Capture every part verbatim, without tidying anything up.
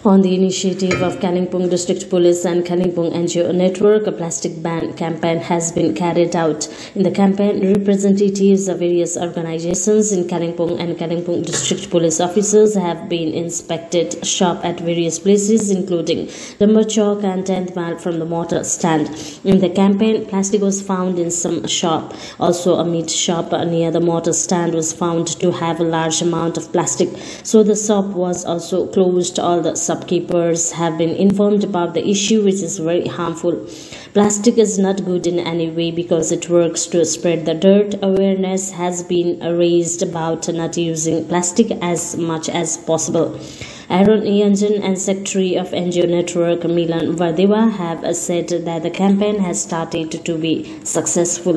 On the initiative of Kalimpong District Police and Kalimpong N G O Network, a plastic ban campaign has been carried out. In the campaign, representatives of various organizations in Kalimpong and Kalimpong District Police officers have been inspected shop at various places, including Dambar Chowk and tenth mile from the motor stand. In the campaign, plastic was found in some shop. Also, a meat shop near the motor stand was found to have a large amount of plastic, so the shop was also closed. All the shopkeepers have been informed about the issue, which is very harmful. Plastic is not good in any way because it works to spread the dirt. Awareness has been raised about not using plastic as much as possible. Yonjan and Secretary of N G O Network Milan Vardeva have said that the campaign has started to be successful.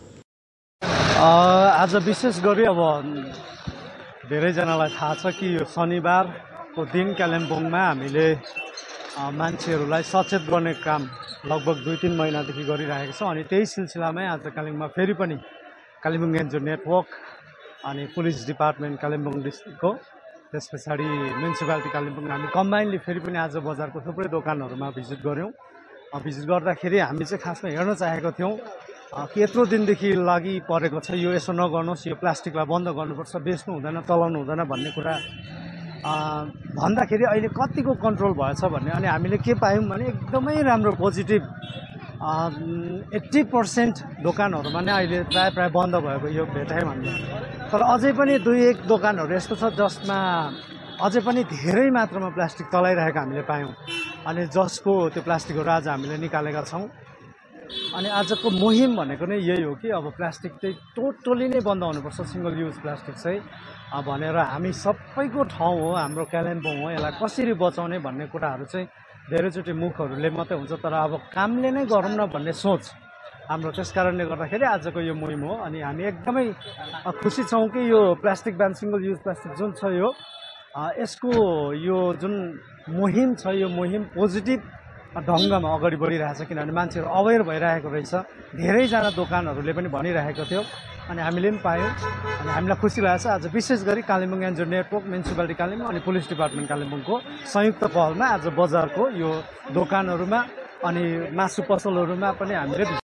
आज विशेष गरी अब धेरैजनालाई थाहा छ कि यो शनिबारको दिन कालिम्पोङमा हामीले मान्छेहरूलाई सचेत गर्ने काम लगभग दुई तीन महिनादेखि गरिरहेको छौं अनि त्यही सिलसिलामै आज कालिम्पोङमा फेरि पनि कालिम्पोङ एनजिओ नेटवर्क अनि पुलिस डिपार्टमेन्ट कालिम्पोङ डिस्ट्रिक्टको त्यसपछि म्युनिसिपालिटी कालिम्पोङ हामी कम्बाइनली फेरि पनि आज बजारको थुप्रै दोकानहरुमा भिजिट गर्यौं भिजिट गर्दाखेरि हामी चाहिँ खासमा हेर्न चाहेको थियौं कि यत्रो दिनदेखि लागि परेको छ यो यसो नगर्नुस् यो प्लास्टिकलाई बन्द गर्नुपर्छ बेच्नु हुँदैन चलाउनु हुँदैन भन्ने कुरा भन्दाखेरि अहिले कतिको कन्ट्रोल भएछ भन्ने अनि हामीले के पायौं भने एकदमै राम्रो पोजिटिभ अस्सी प्रतिशत दोकानहरुमा नै अहिले प्राय प्राय बन्द भएको यो भेटायौं हामीले तर अझै पनि दुई एक दोकानहरु यस्तो छ जसमा अझै पनि धेरै मात्रामा प्लास्टिक चलाइरहेको हामीले पायौं अनि जसको त्यो प्लास्टिकहरु आज हामीले निकालेका छौं अनि आजको मुहिम भनेको नै यही हो कि अब प्लास्टिक चाहिँ टोटली नै बन्द हुनुपर्छ सिंगल युज प्लास्टिक चाहिँ भनेर हामी सबैको ठाउँ हो हाम्रो कालिम्पोङ हो यसलाई कसरी बचाउने भन्ने कुराहरु चाहिँ धेरैचोटि मुखहरुले मात्रै हुन्छ तर अब कामले नै गरौँ न भन्ने सोच हाम्रो त्यसकारणले गर्दाखेरि आजको यो मुहिम हो अनि हामी एकदमै खुसी छौं कि यो plastic ban single use plastic जुन छ यो यसको यो जुन मुहिम छ यो मुहिम पोजिटिभ ढंगमा अगाडि बढिरहेछ किनभने मान्छेहरु अवेयर भइरहेको रहेछ धेरैजना दोकानहरुले पनि भनिरहेको थियो अनि हामीले पनि पायौं अनि हामीलाई खुसी लागेछ आज विशेष गरी Kalimpong NGO network municipality Kalimpong अनि पुलिस डिपार्टमेन्ट कालिम्पोङको संयुक्त पहलमा आज बजारको यो दोकानहरुमा अनि मासु पसलहरुमा पनि हामीले